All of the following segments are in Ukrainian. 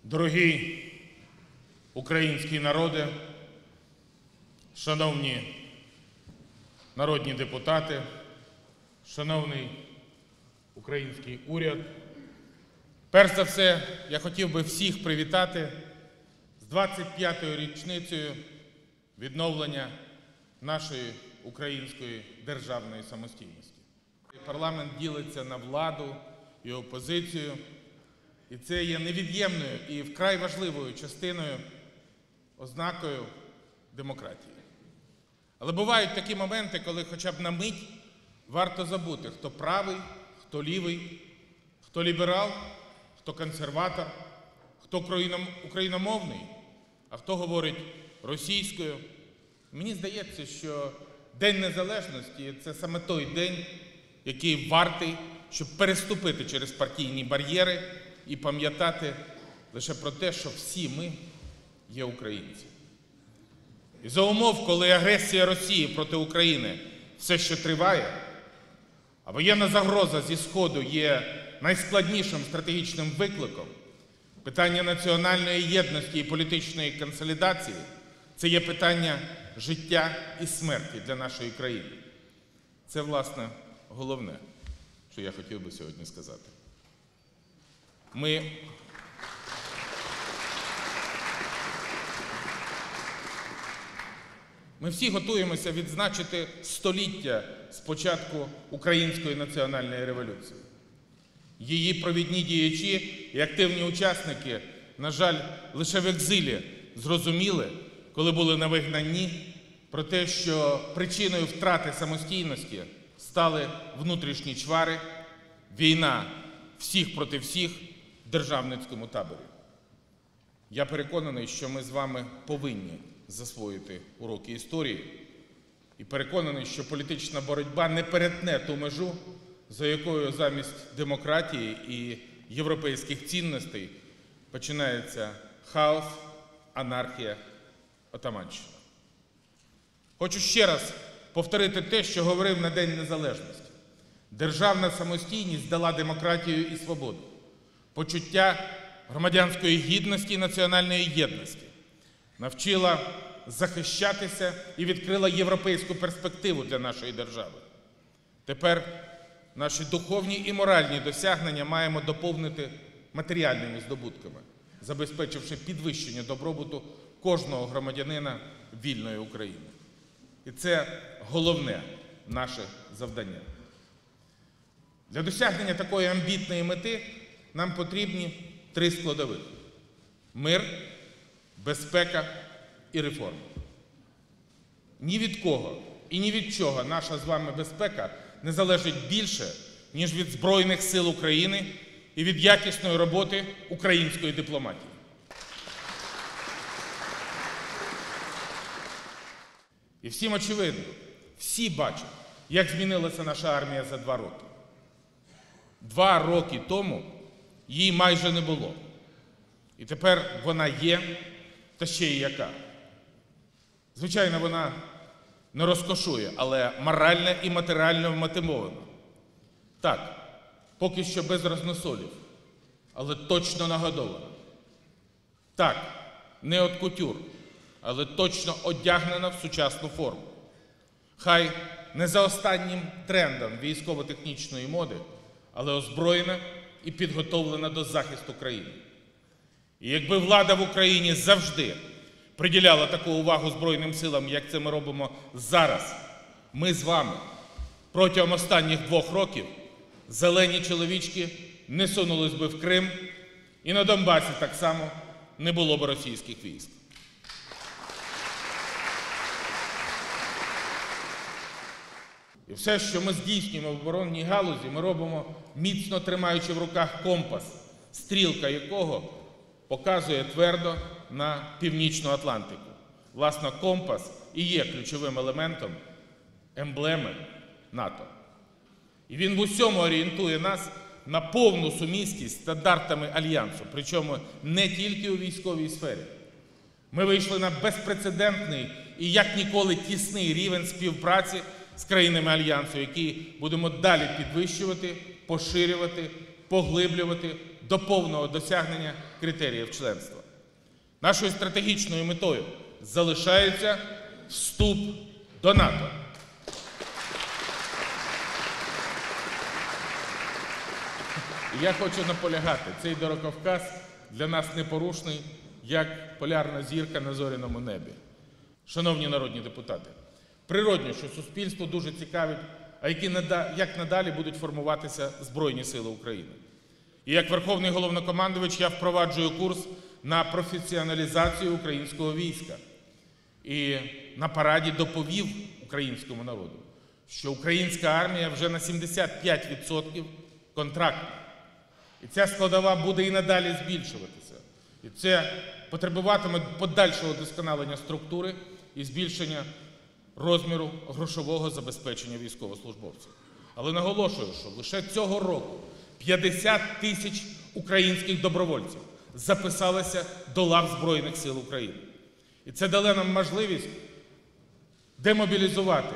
Дорогий український народе, шановні народні депутати, шановний український уряд, перш за все, я хотів би всіх привітати з 25-ю річницею відновлення нашої української державної самостійності. Парламент ділиться на владу і опозицію, і це є невід'ємною і вкрай важливою частиною, ознакою демократії. Але бувають такі моменти, коли хоча б на мить варто забути, хто правий, хто лівий, хто ліберал, хто консерватор, хто україномовний, а хто говорить російською. Мені здається, що День Незалежності – це саме той день, який вартий, щоб переступити через партійні бар'єри і пам'ятати лише про те, що всі ми є українці. І за умов, коли агресія Росії проти України все ще триває, а воєнна загроза зі Сходу є найскладнішим стратегічним викликом, питання національної єдності і політичної консолідації – це є питання життя і смерті для нашої країни. Це, власне, головне, що я хотів би сьогодні сказати. Ми всі готуємося відзначити століття з початку Української національної революції. Її провідні діячі і активні учасники, на жаль, лише в екзилі зрозуміли, коли були на вигнанні, про те, що причиною втрати самостійності стали внутрішні чвари, війна всіх проти всіх в державницькому таборі. Я переконаний, що ми з вами повинні засвоїти уроки історії і переконаний, що політична боротьба не перетне ту межу, за якою замість демократії і європейських цінностей починається хаос, анархія, отаманщина. Хочу ще раз повторити те, що говорив на День Незалежності. Державна самостійність дала демократію і свободу, почуття громадянської гідності і національної єдності, навчила захищатися і відкрила європейську перспективу для нашої держави. Тепер наші духовні і моральні досягнення маємо доповнити матеріальними здобутками, забезпечивши підвищення добробуту кожного громадянина вільної України. І це головне наше завдання. Для досягнення такої амбітної мети нам потрібні три складових – мир, безпека і реформи. Ні від кого і ні від чого наша з вами безпека не залежить більше, ніж від Збройних сил України і від якісної роботи української дипломатії. І всім очевидно, всі бачать, як змінилася наша армія за 2 роки. 2 роки тому її майже не було. І тепер вона є, та ще й яка. Звичайно, вона не розкошує, але морально і матеріально вмотивована. Так, поки що без разносолів, але точно нагодована. Так, не от кутюр, але точно одягнена в сучасну форму. Хай не за останнім трендом військово-технічної моди, але озброєна і підготовлена до захисту країни. І якби влада в Україні завжди приділяла таку увагу Збройним силам, як це ми робимо зараз, ми з вами протягом останніх 2 років зелені чоловічки не сунулись би в Крим, і на Донбасі так само не було б російських військ. І все, що ми здійснюємо в оборонній галузі, ми робимо, міцно тримаючи в руках компас, стрілка якого показує твердо на Північну Атлантику. Власне, компас і є ключовим елементом емблеми НАТО. І він в усьому орієнтує нас на повну сумісність стандартами Альянсу, причому не тільки у військовій сфері. Ми вийшли на безпрецедентний і як ніколи тісний рівень співпраці з країнами Альянсу, який будемо далі підвищувати, поширювати, поглиблювати до повного досягнення критеріїв членства. Нашою стратегічною метою залишається вступ до НАТО. І я хочу наполягати, цей дороговказ для нас непорушний, як полярна зірка на зоряному небі. Шановні народні депутати, природно, що суспільство дуже цікавить, а як надалі будуть формуватися Збройні Сили України. І як Верховний Головнокомандувач я впроваджую курс на професіоналізацію українського війська. І на параді доповів українському народу, що українська армія вже на 75% контрактна. І ця складова буде і надалі збільшуватися. І це потребуватиме подальшого вдосконалення структури і збільшення розміру грошового забезпечення військовослужбовців. Але наголошую, що лише цього року 50 тисяч українських добровольців записалися до лав Збройних Сил України. І це дало нам можливість демобілізувати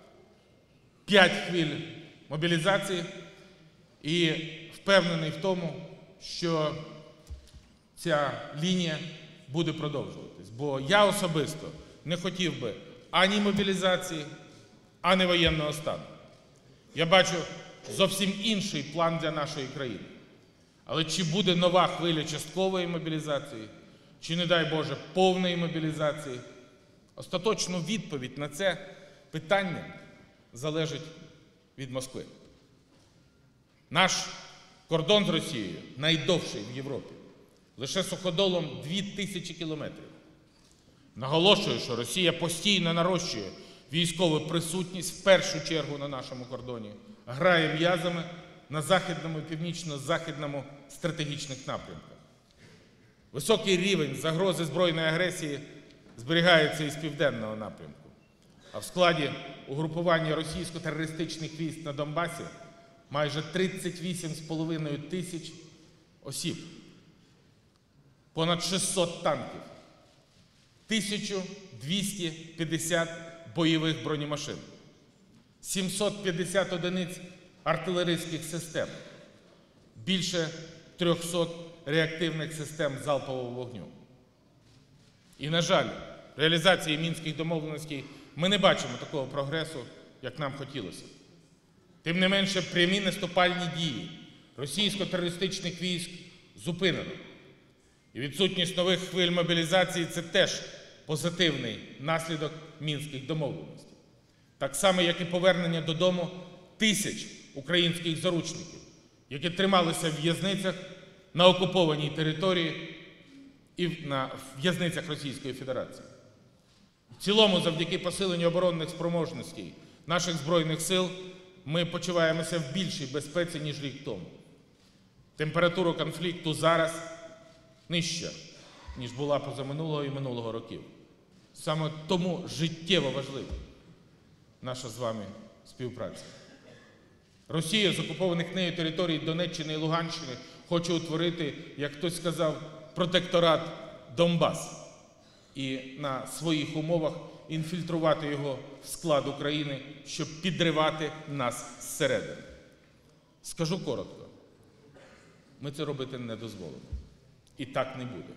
5 хвиль мобілізації і впевнений в тому, що ця лінія буде продовжуватись. Бо я особисто не хотів би ані мобілізації, ані воєнного стану. Я бачу зовсім інший план для нашої країни. Але чи буде нова хвиля часткової мобілізації, чи, не дай Боже, повної мобілізації, остаточну відповідь на це питання залежить від Москви. Наш кордон з Росією найдовший в Європі. Лише суходолом 2000 кілометрів. Наголошую, що Росія постійно нарощує військову присутність в першу чергу на нашому кордоні, грає м'язами на західному і північно-західному стратегічних напрямках. Високий рівень загрози збройної агресії зберігається із південного напрямку. А в складі угрупування російсько-терористичних військ на Донбасі майже 38,5 тисяч осіб, понад 600 танків, 1250 бойових бронемашин, 750 одиниць артилерійських систем, більше 300 реактивних систем залпового вогню. І, на жаль, в реалізації Мінських домовленостей ми не бачимо такого прогресу, як нам хотілося. Тим не менше, прямі наступальні дії російсько-терористичних військ зупинено. І відсутність нових хвиль мобілізації – це теж позитивний наслідок Мінських домовленостей. Так само, як і повернення додому тисяч українських заручників, які трималися в в'язницях на окупованій території і на в'язницях Російської Федерації. В цілому, завдяки посиленню оборонних спроможностей наших Збройних Сил, ми почуваємося в більшій безпеці, ніж рік тому. Температура конфлікту зараз нижча, ніж була позаминулого і минулого років. Саме тому життєво важлива наша з вами співпраця. Росія з окупованих нею територій Донеччини і Луганщини хоче утворити, як хтось сказав, протекторат Донбас і на своїх умовах інфільтрувати його в склад України, щоб підривати нас зсередини. Скажу коротко, ми це робити не дозволимо. І так не буде.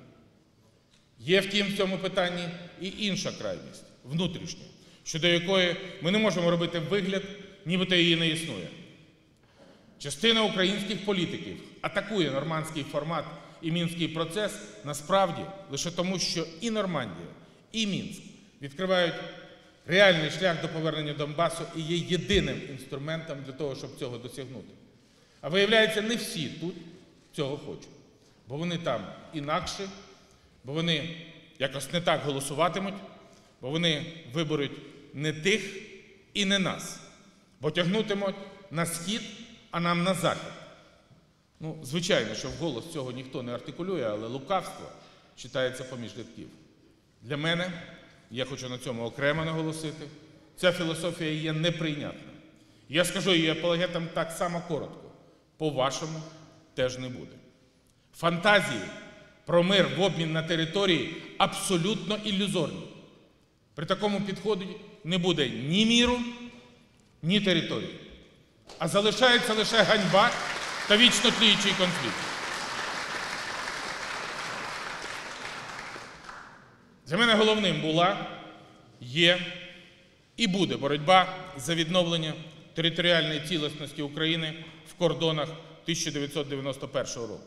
Є, втім, в цьому питанні і інша крайність, внутрішня, щодо якої ми не можемо робити вигляд, нібито її не існує. Частина українських політиків атакує нормандський формат і мінський процес насправді лише тому, що і Нормандія, і Мінськ відкривають реальний шлях до повернення Донбасу і є єдиним інструментом для того, щоб цього досягнути. А виявляється, не всі тут цього хочуть. Бо вони там інакше, бо вони якось не так голосуватимуть, бо вони виберуть не тих і не нас, бо тягнутимуть на схід, а нам на захід. Звичайно, що вголос цього ніхто не артикулює, але лукавство читається поміж рядків. Для мене, я хочу на цьому окремо наголосити, ця філософія є неприйнятна. Я скажу її апологетам так само коротко. По-вашому теж не буде. Фантазії про мир в обмін на території абсолютно ілюзорні. При такому підході не буде ні міру, ні території. А залишається лише ганьба та вічно тліючий конфлікт. Для мене головним була, є і буде боротьба за відновлення територіальної цілісності України в кордонах 1991 року.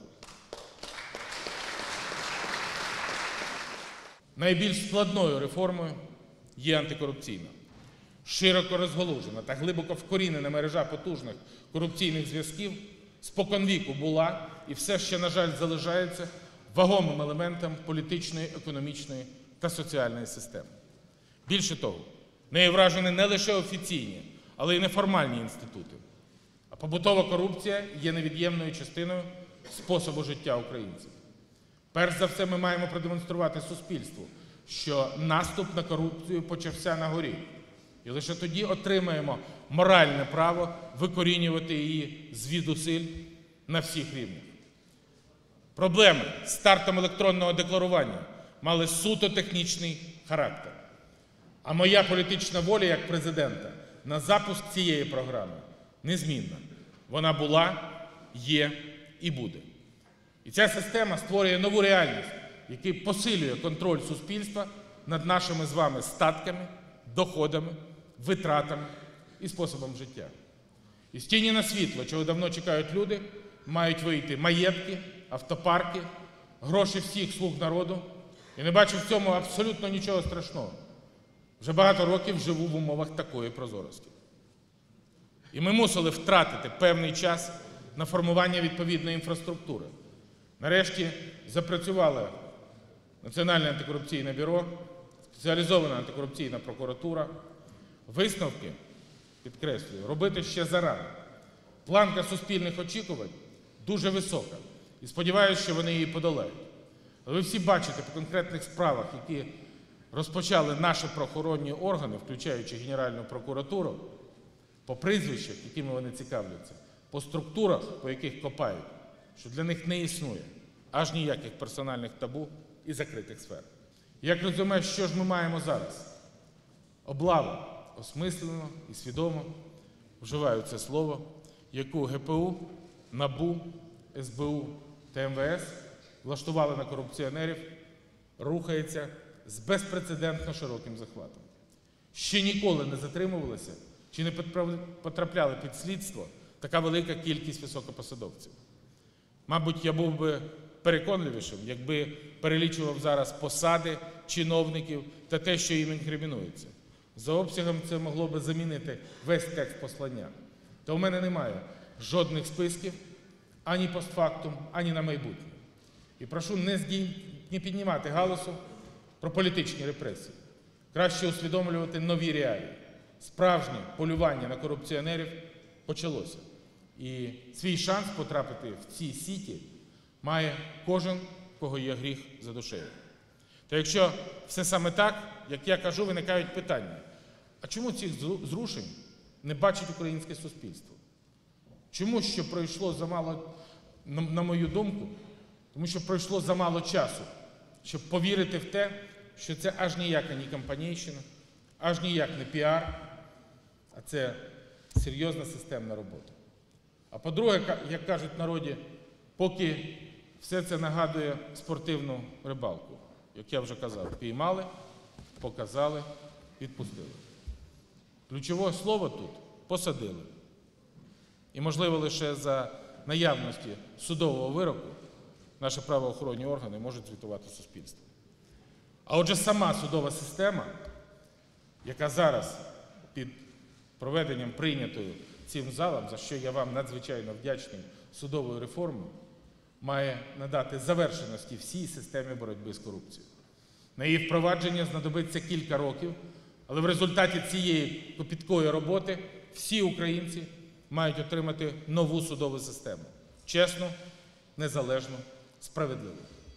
Найбільш складною реформою є антикорупційна. Широко розгалужена та глибоко вкорінена мережа потужних корупційних зв'язків споконвіку була і все ще, на жаль, залишається вагомим елементом політичної, економічної та соціальної системи. Більше того, нею вражені не лише офіційні, але й неформальні інститути. А побутова корупція є невід'ємною частиною способу життя українців. Перш за все, ми маємо продемонструвати суспільству, що наступ на корупцію почався на горі. І лише тоді отримаємо моральне право викорінювати її звідусиль на всіх рівнях. Проблеми з стартом електронного декларування мали суто технічний характер. А моя політична воля як президента на запуск цієї програми незмінна. Вона була, є і буде. І ця система створює нову реальність, яка посилює контроль суспільства над нашими з вами статками, доходами, витратами і способом життя. Із тіні на світло, чого давно чекають люди, мають вийти маєтки, автопарки, гроші всіх слуг народу. І не бачу в цьому абсолютно нічого страшного. Вже багато років живу в умовах такої прозорості. І ми мусили втратити певний час на формування відповідної інфраструктури. Нарешті запрацювало Національне антикорупційне бюро, спеціалізована антикорупційна прокуратура. Висновки, підкреслюю, робити ще зарано. Планка суспільних очікувань дуже висока. І сподіваюся, що вони її подолають. Але ви всі бачите по конкретних справах, які розпочали наші правоохоронні органи, включаючи Генеральну прокуратуру, по прізвищах, якими вони цікавляться, по структурах, по яких копають, що для них не існує аж ніяких персональних табу і закритих сфер. Як резюме, що ж ми маємо зараз? Облава осмислено і свідомо, вживаю це слово, яку ГПУ, НАБУ, СБУ та МВС влаштували на корупціонерів, рухається з безпрецедентно широким захватом. Ще ніколи не затримувалися чи не потрапляли під слідство така велика кількість високопосадовців. Мабуть, я був би переконливішим, якби перелічував зараз посади чиновників та те, що їм інкримінується. За обсягом це могло би замінити весь текст послання. Та у мене немає жодних списків ані постфактум, ані на майбутнє. І прошу не піднімати галасу про політичні репресії. Краще усвідомлювати нові реалії. Справжнє полювання на корупціонерів почалося. І свій шанс потрапити в ці сіті має кожен, в кого є гріх за душею. Та якщо все саме так, як я кажу, виникають питання. А чому цих зрушень не бачить українське суспільство? Чому, що пройшло замало, на мою думку, тому що пройшло замало часу, щоб повірити в те, що це аж ніяка не кампанійщина, аж ніяк не піар, а це серйозна системна робота. А по-друге, як кажуть в народі, поки все це нагадує спортивну рибалку. Як я вже казав, піймали, показали, відпустили. Ключове слово тут – посадили. І, можливо, лише за наявності судового вироку наші правоохоронні органи можуть звітувати суспільству. А отже, сама судова система, яка зараз під проведенням прийнятою цим залом, за що я вам надзвичайно вдячний, судовою реформою, має надати завершеності всій системі боротьби з корупцією. На її впровадження знадобиться кілька років, але в результаті цієї копіткої роботи всі українці мають отримати нову судову систему. Чесну, незалежну, справедливу.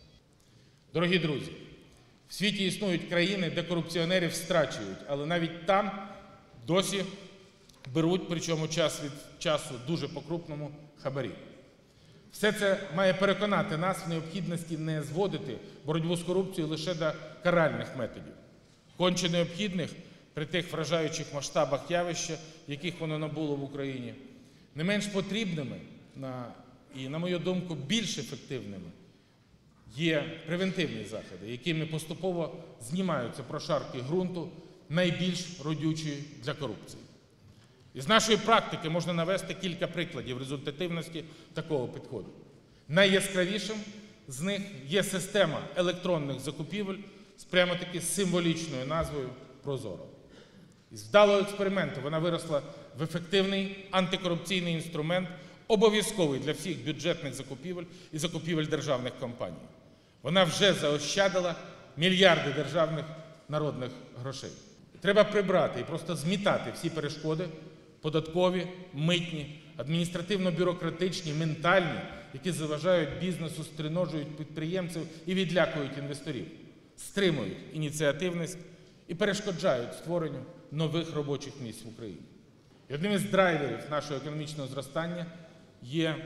Дорогі друзі, в світі існують країни, де корупціонерів страчують, але навіть там досі беруть, причому час від часу дуже по-крупному, хабарі. Все це має переконати нас в необхідності не зводити боротьбу з корупцією лише до каральних методів. Конче необхідних при тих вражаючих масштабах явища, яких воно набуло в Україні, не менш потрібними і, на мою думку, більш ефективними Є превентивні заходи, якими поступово знімаються прошарки ґрунту, найбільш родючої для корупції. Із нашої практики можна навести кілька прикладів результативності такого підходу. Найяскравішим з них є система електронних закупівель з прямо-таки символічною назвою «Прозоро». Із вдалого експерименту вона виросла в ефективний антикорупційний інструмент, обов'язковий для всіх бюджетних закупівель і закупівель державних компаній. Вона вже заощадила мільярди державних народних грошей. Треба прибрати і просто змітати всі перешкоди – податкові, митні, адміністративно-бюрократичні, ментальні, які заважають бізнесу, стриножують підприємців і відлякують інвесторів, стримують ініціативність і перешкоджають створенню нових робочих місць в Україні. І одним із драйверів нашого економічного зростання є,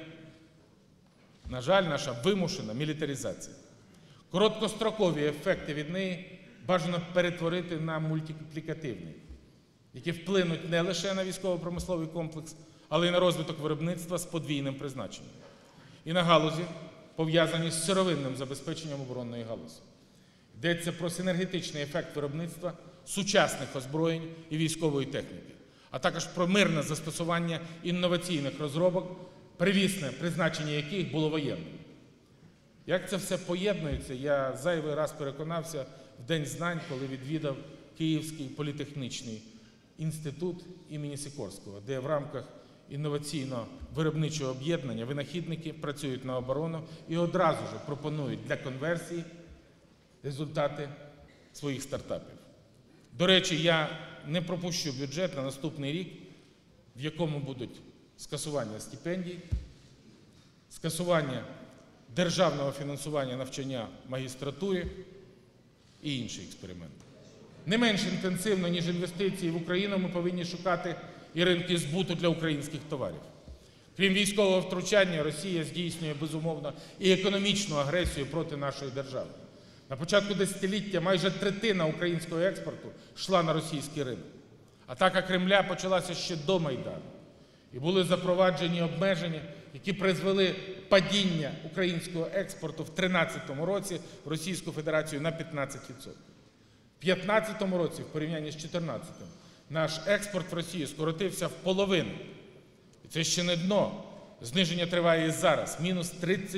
на жаль, наша вимушена мілітаризація. Короткострокові ефекти від неї бажано перетворити на мультиплікативні, які вплинуть не лише на військово-промисловий комплекс, але й на розвиток виробництва з подвійним призначенням. І на галузі, пов'язані з сировинним забезпеченням оборонної галузі. Йдеться про синергетичний ефект виробництва сучасних озброєнь і військової техніки, а також про мирне застосування інноваційних розробок, первісне призначення яких було воєнним. Як це все поєднується, я зайвий раз переконався в День знань, коли відвідав Київський політехнічний інститут імені Сікорського, де в рамках інноваційно-виробничого об'єднання винахідники працюють на оборону і одразу ж пропонують для конверсії результати своїх стартапів. До речі, я не пропущу бюджет на наступний рік, в якому будуть скасування стипендій, скасування державного фінансування навчання в магістратурі і інші експерименти. Не менш інтенсивно, ніж інвестиції в Україну, ми повинні шукати і ринки збуту для українських товарів. Крім військового втручання, Росія здійснює, безумовно, і економічну агресію проти нашої держави. На початку десятиліття майже третина українського експорту йшла на російський ринок. Атака Кремля почалася ще до Майдану. І були запроваджені обмеження, які призвели падіння українського експорту в 2013 році в Російську Федерацію на 15%. В 2015 році, в порівнянні з 2014, наш експорт в Росію скоротився в половину. І це ще не дно. Зниження триває і зараз. Мінус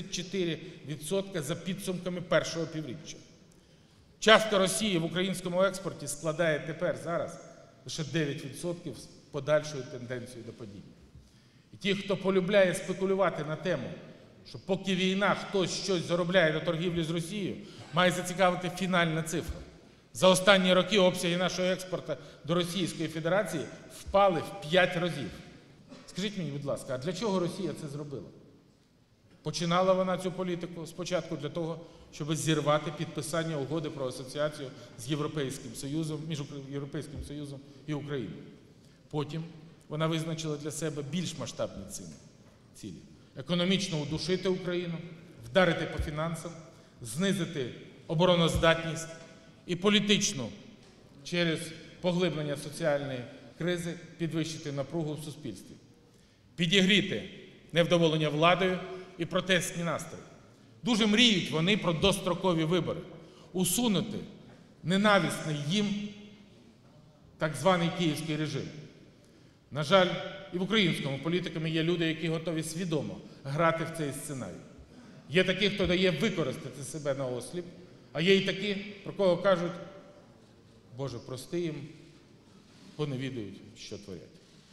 34% за підсумками першого півріччя. Частка Росії в українському експорті складає тепер, зараз, лише 9% з подальшою тенденцією до падіння. І ті, хто полюбляє спекулювати на тему, що поки війна, хтось щось заробляє на торгівлі з Росією, має зацікавити фінальна цифра. За останні роки обсяги нашого експорту до Російської Федерації впали в 5 разів. Скажіть мені, будь ласка, а для чого Росія це зробила? Починала вона цю політику спочатку для того, щоб зірвати підписання угоди про асоціацію з Європейським Союзом, між Європейським Союзом і Україною. Потім вона визначила для себе більш масштабні цілі. Економічно удушити Україну, вдарити по фінансам, знизити обороноздатність і політично через поглиблення соціальної кризи підвищити напругу в суспільстві. Підігріти невдоволення владою і протестні настрої. Дуже мріють вони про дострокові вибори. Усунути ненависний їм так званий київський режим. На жаль, і в українському політикумі є люди, які готові свідомо грати в цей сценарій. Є такі, хто дає використати себе на осліп, а є і такі, про кого кажуть: Боже, прости їм, бо не відають, що творять.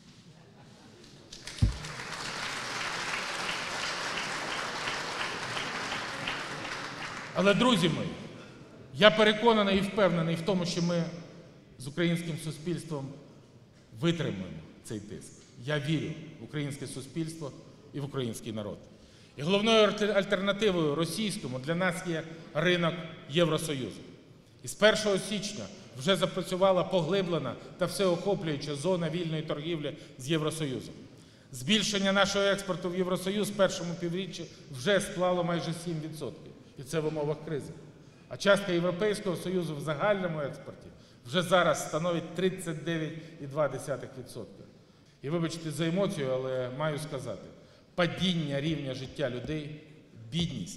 Але, друзі мої, я переконаний і впевнений в тому, що ми з українським суспільством витримаємо цей тиск. Я вірю в українське суспільство і в український народ. І головною альтернативою російському для нас є ринок Євросоюзу. І з 1 січня вже запрацювала поглиблена та всеохоплююча зона вільної торгівлі з Євросоюзом. Збільшення нашого експорту в Євросоюз в першому півріччі вже склало майже 7%. І це в умовах кризи. А частка Європейського Союзу в загальному експорті вже зараз становить 39,2%. І вибачте за емоцію, але маю сказати, падіння рівня життя людей, бідність,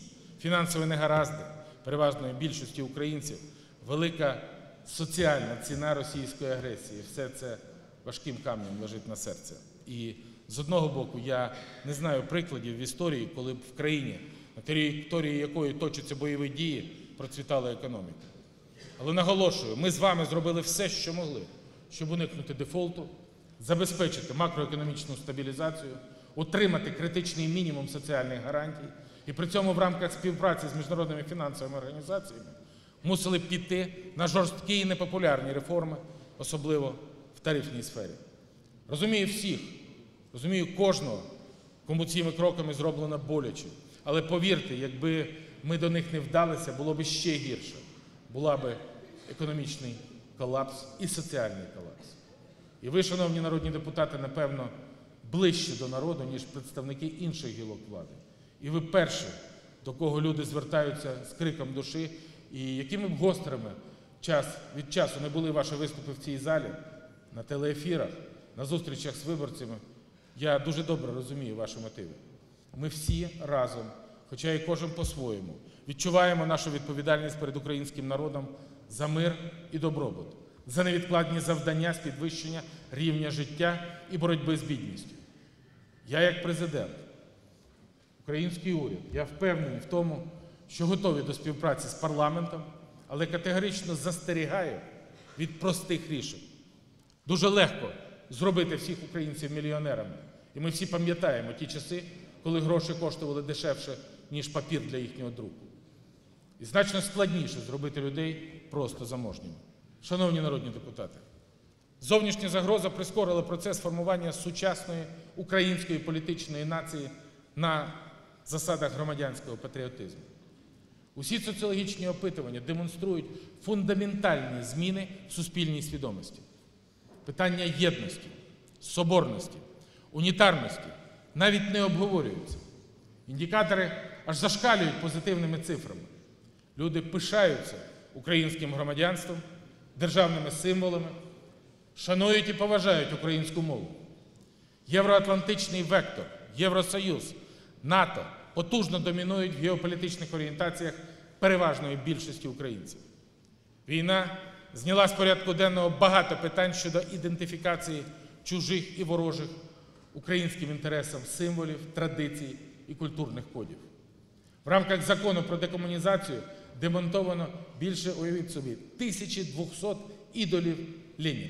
фінансові негаразди переважної більшості українців, велика соціальна ціна російської агресії. Все це важким каменем лежить на серці. І з одного боку, я не знаю прикладів в історії, коли б в країні, на території якої точаться бойові дії, процвітала економіка. Але наголошую, ми з вами зробили все, що могли, щоб уникнути дефолту, забезпечити макроекономічну стабілізацію, утримати критичний мінімум соціальних гарантій і при цьому в рамках співпраці з міжнародними фінансовими організаціями мусили піти на жорсткі і непопулярні реформи, особливо в тарифній сфері. Розумію всіх, розумію кожного, кому цими кроками зроблено боляче. Але повірте, якби ми до них не вдалися, було б ще гірше. Була б економічний колапс і соціальний колапс. І ви, шановні народні депутати, напевно, ближче до народу, ніж представники інших гілок влади. І ви перші, до кого люди звертаються з криком душі, і якими б гострими час від часу не були ваші виступи в цій залі, на телеефірах, на зустрічах з виборцями, я дуже добре розумію ваші мотиви. Ми всі разом, хоча і кожен по-своєму, відчуваємо нашу відповідальність перед українським народом за мир і добробут, за невідкладні завдання з підвищення рівня життя і боротьби з бідністю. Я як президент, український уряд, я впевнений в тому, що готові до співпраці з парламентом, але категорично застерігаю від простих рішень. Дуже легко зробити всіх українців мільйонерами. І ми всі пам'ятаємо ті часи, коли гроші коштували дешевше, ніж папір для їхнього друку. І значно складніше зробити людей просто заможніми. Шановні народні депутати, зовнішня загроза прискорила процес формування сучасної української політичної нації на засадах громадянського патріотизму. Усі соціологічні опитування демонструють фундаментальні зміни в суспільній свідомості. Питання єдності, соборності, унітарності навіть не обговорюються. Індикатори аж зашкалюють позитивними цифрами. Люди пишаються українським громадянством, державними символами, шанують і поважають українську мову. Євроатлантичний вектор, Євросоюз, НАТО потужно домінують в геополітичних орієнтаціях переважної більшості українців. Війна зняла з порядку денного багато питань щодо ідентифікації чужих і ворожих українським інтересам символів, традицій і культурних кодів. В рамках закону про декомунізацію демонтовано більше, уявіть собі, 1200 ідолів Леніна.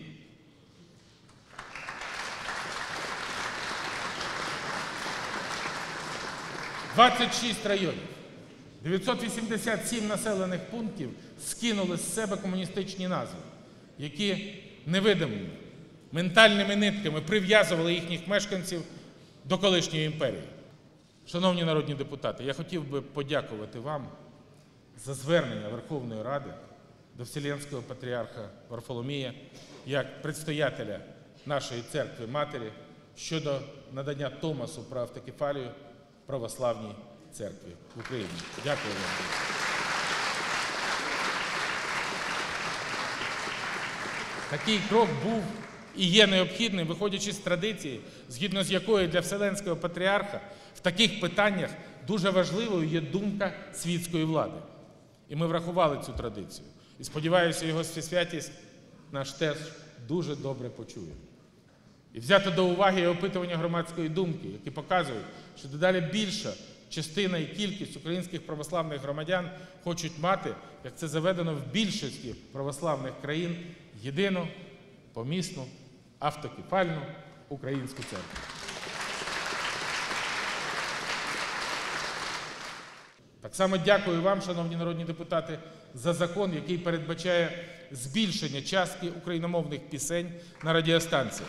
– 26 районів, 987 населених пунктів скинули з себе комуністичні назви, які невидимими, ментальними нитками прив'язували їхніх мешканців до колишньої імперії. Шановні народні депутати, я хотів би подякувати вам за звернення Верховної Ради до Вселенського Патріарха Варфоломія як предстоятеля нашої церкви-матері щодо надання Томасу про автокефалію Православній церкві в Україні. Дякую вам. Такий крок був і є необхідним, виходячи з традиції, згідно з якою для Вселенського Патріарха в таких питаннях дуже важливою є думка світської влади. І ми врахували цю традицію. І сподіваюся, його Всесвятість наш теж дуже добре почує. І взяти до уваги опитування громадської думки, які показують, що дедалі більша частина і кількість українських православних громадян хочуть мати, як це заведено в більшості православних країн, єдину, помісну, автокефальну українську церкву. Так само дякую вам, шановні народні депутати, за закон, який передбачає збільшення частки україномовних пісень на радіостанціях.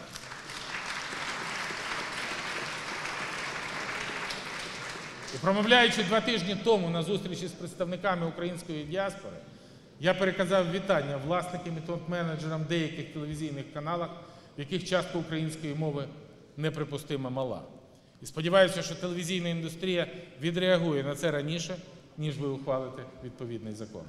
І промовляючи 2 тижні тому на зустрічі з представниками української діаспори, я переказав вітання власникам і топ-менеджерам деяких телевізійних каналів, в яких частка української мови неприпустимо мала. І сподіваюся, що телевізійна індустрія відреагує на це раніше, ніж ви ухвалите відповідний закон.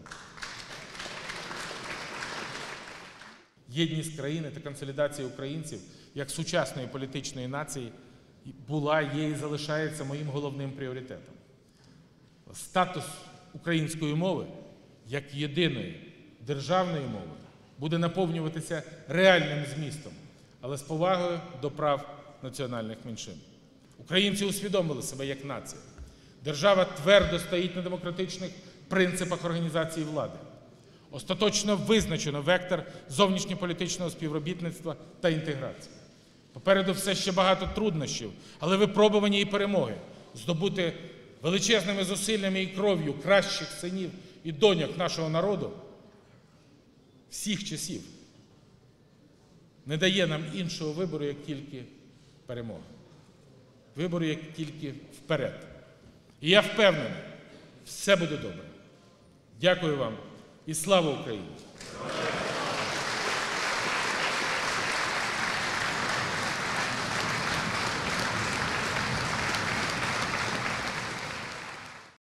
Єдність країни та консолідація українців як сучасної політичної нації була, є і залишається моїм головним пріоритетом. Статус української мови як єдиної державної мови буде наповнюватися реальним змістом, але з повагою до прав національних меншин. Українці усвідомили себе як нація. Держава твердо стоїть на демократичних принципах організації влади. Остаточно визначено вектор зовнішньополітичного співробітництва та інтеграції. Попереду все ще багато труднощів, але випробування і перемоги здобути величезними зусиллями і кров'ю кращих синів і доньок нашого народу всіх часів не дає нам іншого вибору, як тільки перемога. Вибору, як тільки вперед. І я впевнений, все буде добре. Дякую вам і слава Україні!